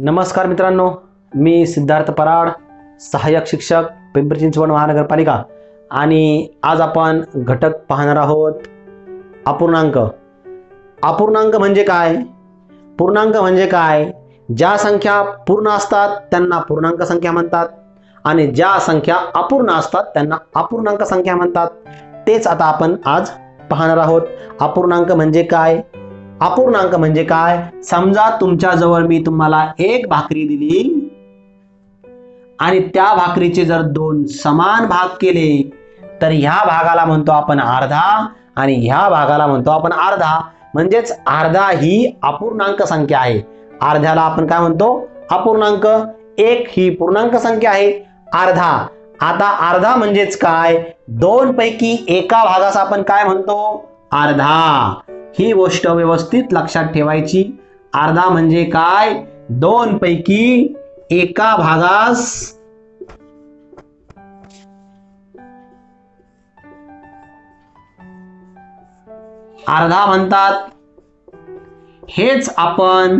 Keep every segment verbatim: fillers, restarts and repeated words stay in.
नमस्कार मित्रांनो, मी सिद्धार्थ पराड, सहाय्यक शिक्षक, पिंपरी चिंचवड महानगरपालिका. आणि आज आपण घटक पाहणार आहोत अपूर्णांक. अपूर्णांक म्हणजे काय? पूर्णांक म्हणजे काय? ज्या संख्या पूर्ण असतात त्यांना पूर्णांक संख्या म्हणतात आणि ज्या संख्या अपूर्ण असतात त्यांना अपूर्णांक संख्या म्हणतात. तेच आता आपण आज पाहणार आहोत. अपूर्णांक म्हणजे काय? अपूर्णांक म्हणजे काय? समजा तुमच्या जवळ मी तुम्हाला एक भाकरी दिली आणि त्या भाकरीचे जर दोन समान भाग केले तर ह्या भागाला म्हणतो आपण अर्धा आणि ह्या भागाला म्हणतो आपण अर्धा. म्हणजेच अर्धा ही अपूर्णांक संख्या आहे. अर्ध्याला आपण काय म्हणतो? अपूर्णांक. एक ही पूर्णांक संख्या आहे. अर्धा, आता अर्धा म्हणजेच काय? दोन पैकी एका भागास आपण काय म्हणतो? अर्धा. ही गोष्ट व्यवस्थित लक्षात ठेवायची. अर्धा म्हणजे काय? दोन पैकी एका भागास अर्धा म्हणतात. हेच आपण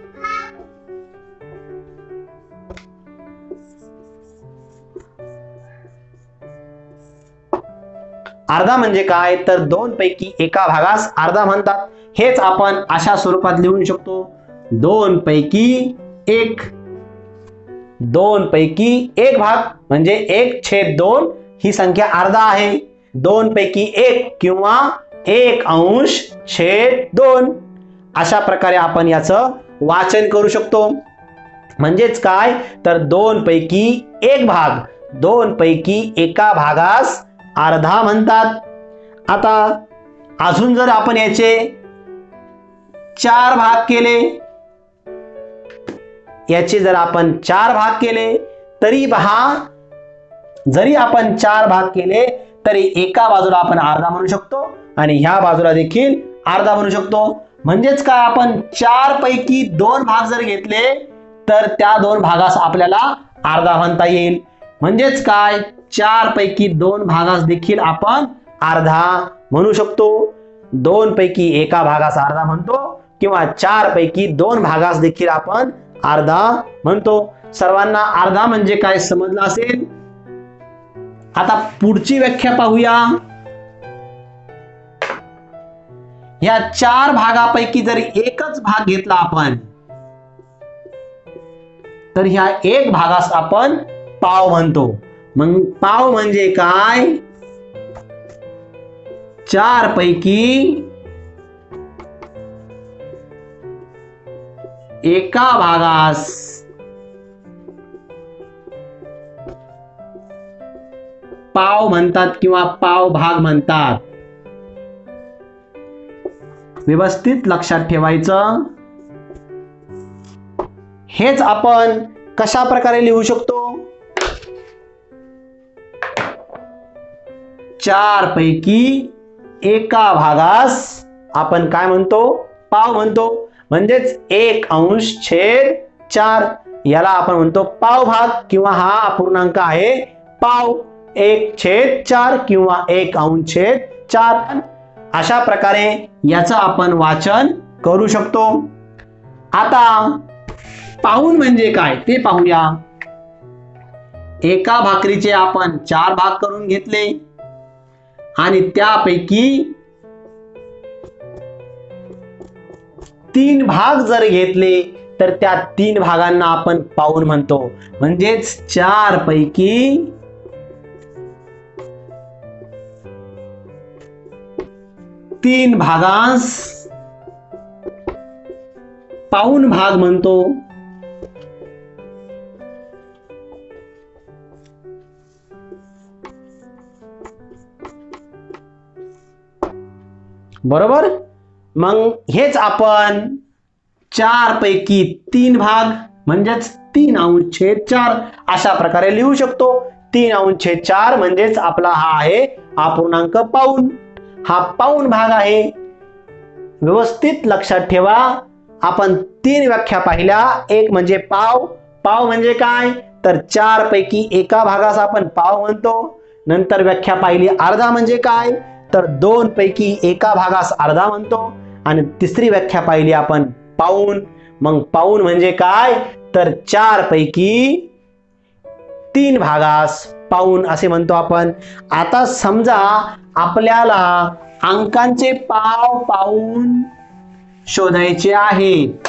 अर्धा म्हणजे काय तर दोन पैकी एका भागास अर्धा म्हणतात. हेच आपण अशा स्वरूपात लिहू शकतो. दोन पैकी एक. दोन पैकी एक भाग म्हणजे एक छेद दोन ही संख्या अर्धा आहे. दोन पैकी एक किंवा एक अंश छेद दोन अशा प्रकारे आपण याचं वाचन करू शकतो. म्हणजेच काय तर दोन पैकी एक भाग, दोन पैकी एका भागास अर्धा म्हणतात. आता अजून जर आपण याचे चार भाग केले, याचे जर आपण चार भाग केले तरी पहा, जरी आपण चार भाग केले तरी एका बाजूला आपण अर्धा म्हणू शकतो आणि ह्या बाजूला देखील अर्धा म्हणू शकतो. म्हणजेच काय, आपण चार पैकी दोन भाग जर घेतले तर त्या दोन भागास आपल्याला अर्धा म्हणता येईल. म्हणजेच काय, चार पैकी दोन भागास देखील आपण अर्धा म्हणू शकतो. दोन पैकी एका भागास अर्धा म्हणतो किंवा चार पैकी दोन भागास देखील आपण अर्धा म्हणतो. सर्वांना अर्धा म्हणजे काय समजलं असेल. आता पुढची व्याख्या पाहूया. या चार भागापैकी जर एकच भाग घेतला आपण तर ह्या एक भागास आपण पाव म्हणतो. मग पाव म्हणजे काय? चार पैकी एका भागास पाव म्हणतात किंवा पाव भाग म्हणतात. व्यवस्थित लक्षात ठेवायचं. हेच आपण कशा प्रकारे लिहू शकतो? चार पैकी एका भागास आपण काय म्हणतो? पाव म्हणतो. म्हणजेच एक अंश छेद चार याला आपण म्हणतो पाव भाग किंवा हा अपूर्णांक आहे पाव. एक छेद चार किंवा एक अंश छेद चार अशा प्रकारे याचं आपण वाचन करू शकतो. आता पाऊण म्हणजे काय ते पाहूया. एका भाकरीचे आपण चार भाग करून घेतले आणि त्यापैकी तीन भाग जर घेतले तर त्या तीन भागांना आपण पाऊण म्हणतो. म्हणजेच चार पैकी तीन भागास पाऊण भाग म्हणतो. बरोबर. मग हेच आपण चार पैकी तीन भाग म्हणजेच तीन अंश छेद चार अशा प्रकारे लिहू शकतो. तीन अंश छेद चार म्हणजेच आपला हा आहे अपूर्णांक पाऊण. हा पाऊण भाग आहे. व्यवस्थित लक्षात ठेवा. आपण तीन व्याख्या पाहिल्या. एक म्हणजे पाव. पाव म्हणजे काय तर चार पैकी एका भागास आपण पाव म्हणतो. नंतर व्याख्या पाहिली अर्धा म्हणजे काय तर दोन पैकी एका भागास अर्धा म्हणतो. आणि तिसरी व्याख्या पाहिली आपण पाऊण. मग पाऊण म्हणजे काय तर चार पैकी तीन भागास पाऊण असे म्हणतो आपण. आता समजा आपल्याला अंकांचे पाव पाऊण शोधायचे आहेत.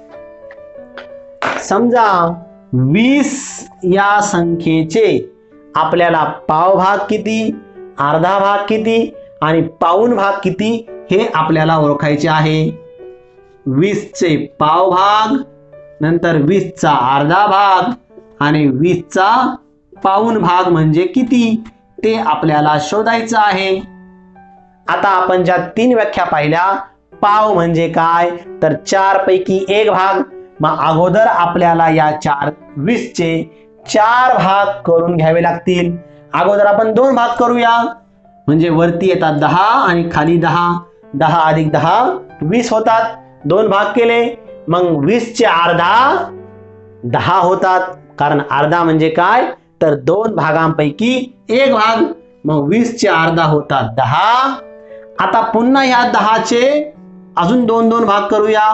समजा वीस या संख्येचे आपल्याला पाव भाग किती, अर्धा भाग किती आणि पाऊण भाग किती हे आपल्याला ओळखायचे आहे. वीस चे पाव भाग, नंतर वीस चा अर्धा भाग आणि वीस चा पाऊण भाग म्हणजे किती ते आपल्याला शोधायचं आहे. आता आपण ज्या तीन व्याख्या पाहिल्या, पाव म्हणजे काय तर चार पैकी एक भाग. मग अगोदर आपल्याला या चार वीस चे चार भाग करून घ्यावे लागतील. अगोदर आपण दोन भाग करूया, म्हणजे वरती येतात दहा आणि खाली दहा. दहा अधिक दहा वीस होतात. दोन भाग केले, मग वीस चे अर्धा दहा होतात. कारण अर्धा म्हणजे काय तर दोन भागांपैकी एक भाग. मग वीस चे अर्धा होतात दहा. आता पुन्हा ह्या दहाचे अजून दोन दोन भाग करूया,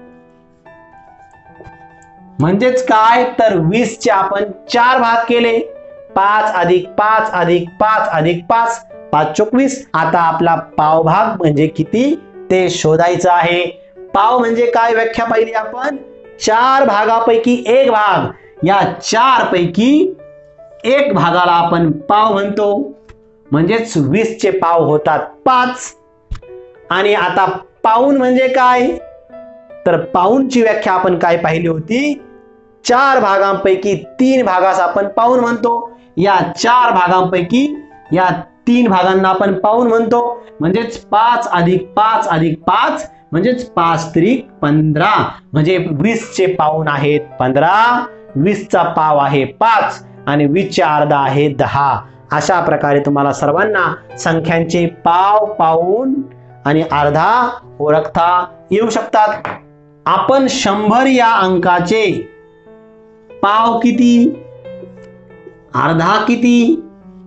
म्हणजेच काय तर वीस चे आपण चार भाग केले. पाच अधिक पाच अधिक पाच अधिक पाच, पाच चोवीस. आता आपला पाव भाग म्हणजे किती ते शोधायचं आहे. पाव म्हणजे काय व्याख्या पाहिली आपण, चार भागापैकी एक भाग. या चार पैकी एक भागाला आपण पाव म्हणतो, म्हणजेच वीस चे पाव होतात पाच. आणि आता पाऊण म्हणजे काय तर पाऊणची व्याख्या आपण काय पाहिली होती, चार भागांपैकी तीन भागास आपण पाऊण म्हणतो. या चार भागांपैकी या तीन भागांना आपण पाऊण म्हणतो, म्हणजेच पाच अधिक पाच अधिक पाच म्हणजेच पाच त्रिक पंधरा. म्हणजे वीस चे पाऊण आहेत पंधरा, वीस चा पाव आहे पाच आणि वीस चे अर्धा आहे दहा. अशा प्रकारे तुम्हाला सर्वांना संख्यांचे पाव पाऊण आणि अर्धा ओळखता येऊ शकतात. आपण शंभर या अंकाचे पाव किती, अर्धा किती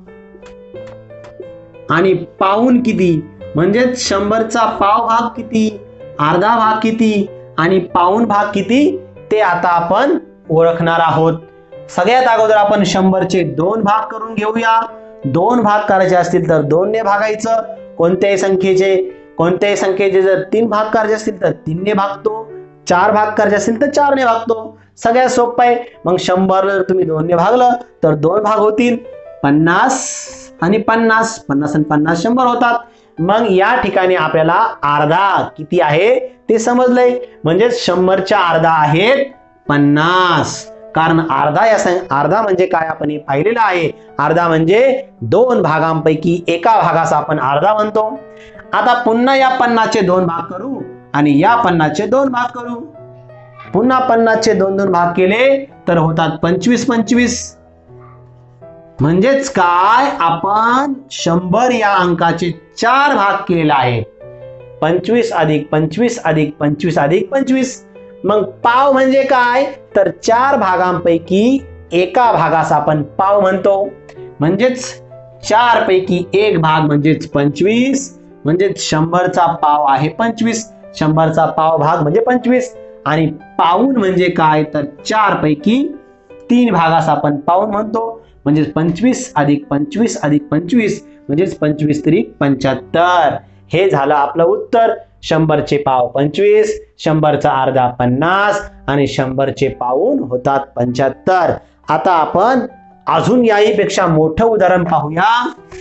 आणि पाऊण किती, म्हणजेच शंभरचा पाव भाग किती, अर्धा भाग किती आणि पाऊण भाग किती ते आता आपण ओळखणार आहोत. सगळ्यात अगोदर आपण शंभरचे दोन भाग करून घेऊया. दोन भाग करायचे असतील तर दोन ने भागायचं. कोणत्याही संख्येचे कोणत्याही संख्येचे जर तीन भाग करायचे असतील तर तीन ने भागतो, चार भाग करायचे असतील तर चार ने भागतो. सगळ्यात सोपं आहे. मग शंभर जर तुम्ही दोन ने भागलं तर दोन भाग होतील, पन्नास आणि पन्नास, पन्नास आणि पन्नास शंभर होतात. मग या ठिकाणी आपल्याला अर्धा किती आहे ते समजलंय, म्हणजे शंभरच्या अर्धा आहेत पन्नास. कारण अर्धा या अर्धा म्हणजे काय आपण हे पाहिलेलं आहे. अर्धा म्हणजे दोन भागांपैकी एका भागास आपण अर्धा म्हणतो. आता पुन्हा या पन्नासचे दोन भाग करू आणि या पन्नासचे दोन भाग करू. पुन्हा पन्नासचे दोन दोन भाग केले तर होतात पंचवीस पंचवीस. म्हणजेच काय आपण शंभर या अंकाचे चार भाग केलेला आहे. पंचवीस अधिक पंचवीस अधिक पंचवीस अधिक पंचवीस. मग पाव म्हणजे काय तर चार भागांपैकी एका भागास आपण पाव म्हणतो. म्हणजेच चार पैकी एक भाग म्हणजेच पंचवीस. म्हणजेच शंभरचा पाव आहे पंचवीस. शंभरचा पाव भाग म्हणजे पंचवीस. आणि पाऊण म्हणजे काय तर चार पैकी तीन भागास आपण पाऊण म्हणतो. म्हणजेच पंचवीस अधिक पंचवीस अधिक पंचवीस म्हणजेच पंचवीस त्रिक पंच्याहत्तर. हे झालं आपलं उत्तर. शंभरचे पाव पंचवीस, शंभरचा अर्धा पन्नास आणि शंभरचे पाऊण होतात पंच्याहत्तर. आता आपण अजून याहीपेक्षा मोठं उदाहरण पाहूया.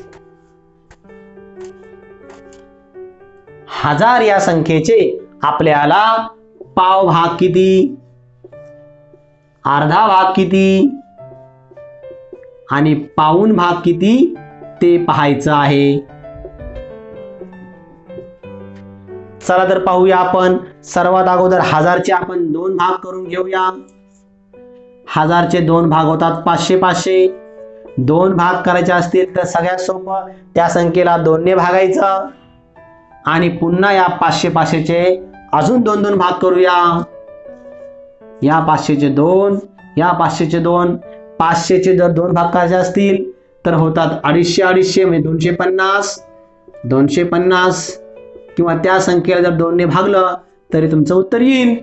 हजार या संख्येचे आपल्याला पाव भाग किती, अर्धा भाग किती आणि पाऊण भाग किती ते पाहायचं आहे. चला तर पाहूया आपण. सर्वात अगोदर हजारचे आपण दोन भाग करून घेऊया. हजारचे दोन भाग होतात पाचशे पाचशे. दोन भाग करायचे असतील तर सगळ्यात सोपं त्या संख्येला दोन ने भागायचं आणि पुन्हा या पाचशे पाचशेचे अजून दोन दोन भाग करूया. या पाचशेचे दोन, या पाचशेचे दोन. पाचशेचे जर दोन भाग करायचे असतील तर होतात अडीचशे अडीचशे म्हणजे दोनशे पन्नास. दोनशे पन्नास किंवा त्या संख्येला जर दोन ने भागलं तरी तुमचं उत्तर येईल.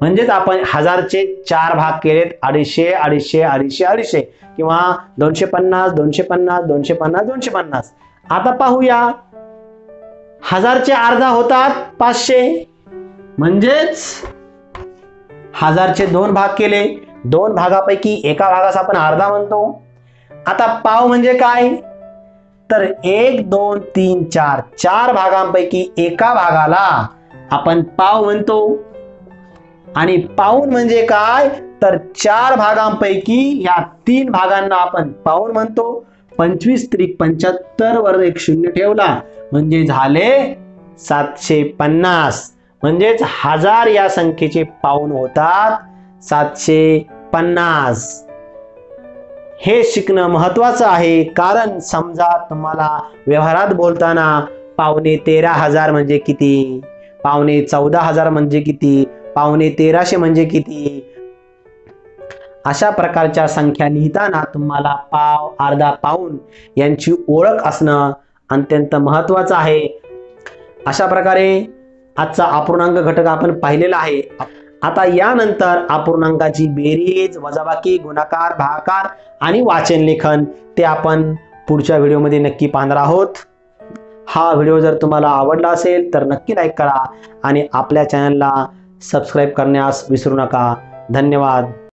म्हणजेच आपण हजारचे चार भाग केलेत, अडीचशे अडीचशे अडीचशे अडीचशे किंवा दोनशे पन्नास दोनशे पन्नास दोनशे पन्नास दोनशे पन्नास. आता पाहूया, हजारचे अर्धा होतात पाचशे, म्हणजेच हजारचे दोन भाग केले, दोन भागापैकी एका भागास आपण अर्धा म्हणतो. आता पाव म्हणजे काय, तर एक दोन तीन चार चार भागांपैकी एका भागाला आपण पाव म्हणतो. आणि पाऊण म्हणजे काय, तर चार भागांपैकी या तीन भागांना आपण पाऊण म्हणतो. पंचवीस त्रिक पंच्याहत्तर वर एक शून्य ठेवला म्हणजे झाले सातशे पन्नास. म्हणजेच हजार या संख्येचे पाऊण होतात सातशे पन्नास. हे शिकणं महत्वाचं आहे, कारण समजा तुम्हाला व्यवहारात बोलताना पावणे तेरा हजार म्हणजे किती, पावणे चौदा हजार म्हणजे किती, पावणे तेराशे म्हणजे किती, अशा प्रकारच्या संख्या लिहिताना तुम्हाला पाव अर्धा पाऊण यांची ओळख असणं अत्यंत महत्वाचं आहे. अशा प्रकारे आजचा अपूर्णांक घटक आपण पाहिलेला आहे. आता यानंतर अपूर्णांकाची बेरीज, वजाबाकी, गुणाकार, भागाकार आणि वाचन लेखन ते आपण पुढच्या व्हिडिओमध्ये नक्की पाहणार आहोत. हा व्हिडिओ जर तुम्हाला आवडला असेल तर नक्की लाईक करा आणि आपल्या चॅनलला सबस्क्राईब करण्यास विसरू नका. धन्यवाद.